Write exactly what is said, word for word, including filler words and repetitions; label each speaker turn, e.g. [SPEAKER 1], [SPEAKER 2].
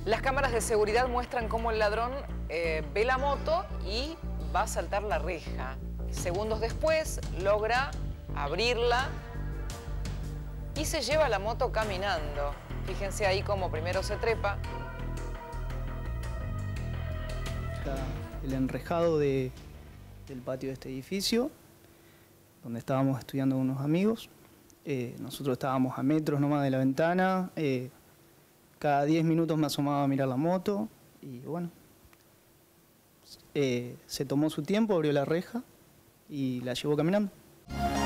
[SPEAKER 1] Las cámaras de seguridad muestran cómo el ladrón eh, ve la moto y va a saltar la reja. Segundos después logra abrirla y se lleva la moto caminando. Fíjense ahí cómo primero se trepa.
[SPEAKER 2] Está el enrejado de, del patio de este edificio, donde estábamos estudiando con unos amigos. Eh, nosotros estábamos a metros nomás de la ventana. Eh, cada diez minutos me asomaba a mirar la moto y bueno, eh, se tomó su tiempo, abrió la reja y la llevó caminando.